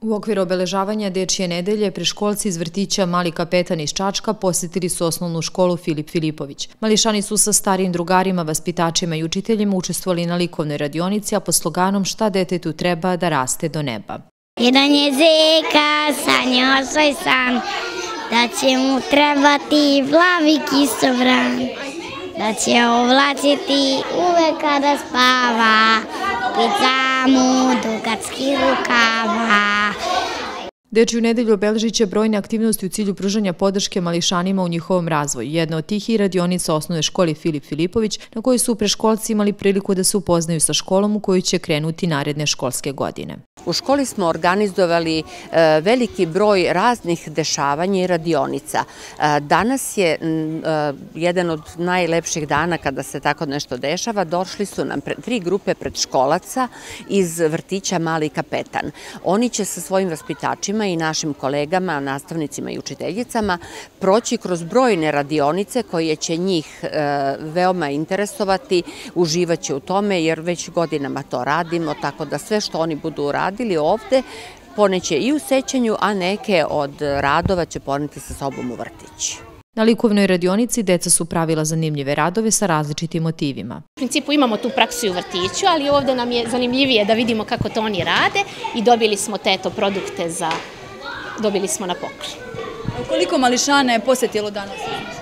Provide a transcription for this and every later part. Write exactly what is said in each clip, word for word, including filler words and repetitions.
U okviru obeležavanja Dečije nedelje preškolci iz vrtića Mali kapetan iz Čačka posjetili su osnovnu školu Filip Filipović. Mališani su sa starijim drugarima, vaspitačima i učiteljima učestvovali na likovnoj radionici, a pod sloganom "Šta detetu treba da raste do neba". Jedan je zeka, sanjao svoj san, da će mu trebati plavi kisobran, da će ovlačiti uvek kada spava, pizza mu dugatskih rukava. Dečiju nedelju obeležit će brojne aktivnosti u cilju pružanja podrške mališanima u njihovom razvoju. Jedna od tih je i radionica osnovne škole Filip Filipović, na kojoj su preškolci imali priliku da se upoznaju sa školom u koju će krenuti naredne školske godine. U školi smo organizovali veliki broj raznih dešavanja i radionica. Danas je jedan od najlepših dana kada se tako nešto dešava. Došli su nam tri grupe predškolaca iz vrtića Mali kapetan. Oni će sa svojim vaspitačima i našim kolegama, nastavnicima i učiteljicama proći kroz brojne radionice koje će njih veoma interesovati, uživaće u tome jer već godinama to radimo, tako da sve što oni budu uradili ovde poneće i u sećanju, a neke od radova će poneti sa sobom u vrtić. Na likovnoj radionici deca su pravila zanimljive radove sa različitim motivima. U principu imamo tu praksu u vrtiću, ali ovde nam je zanimljivije da vidimo kako to oni rade i dobili smo teto produkte za, dobili smo na poklon. Koliko mališana je posjetilo danas?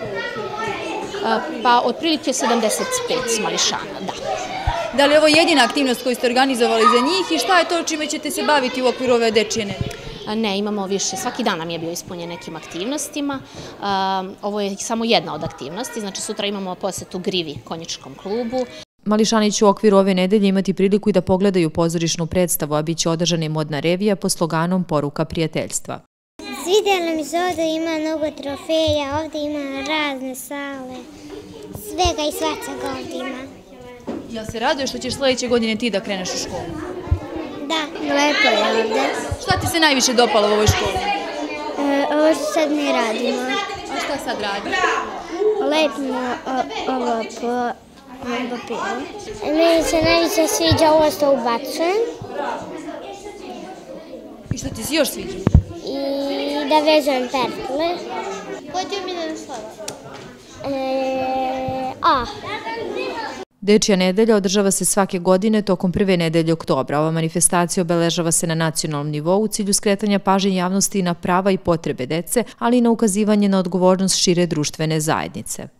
Pa otprilike sedamdeset pet mališana, da. Da li je ovo jedina aktivnost koju ste organizovali za njih i šta je to čime ćete se baviti u okviru ove Dečije nedelje? Ne, imamo više. Svaki dan nam je bio ispunjen nekim aktivnostima. Ovo je samo jedna od aktivnosti, znači sutra imamo posjetu Grivi konjičkom klubu. Mališani će u okviru ove nedelje imati priliku i da pogledaju pozorišnu predstavu, a bit će održana i modna revija pod sloganom "Poruka prijateljstva". Svidjelo mi se, ovdje ima mnogo trofeja, ovdje ima razne sale, svega i svačega ovdje ima. Jel se raduješ što ćeš sljedeće godine ti da kreneš u školu? Da, lepo je ovdje. Šta ti se najviše dopalo u ovoj školi? Ovo što sad mi radimo. A šta sad radi? Lepimo ovo po papiru. Meni se najviše sviđa ovo što ubacujem. I šta ti se još sviđa? I da vežem pertle. Koji ti je omiljen slova? A. Dečija nedelja održava se svake godine tokom prve nedelje oktobra. Ova manifestacija obeležava se na nacionalnom nivou u cilju skretanja pažnje javnosti na prava i potrebe dece, ali i na ukazivanje na odgovornost šire društvene zajednice.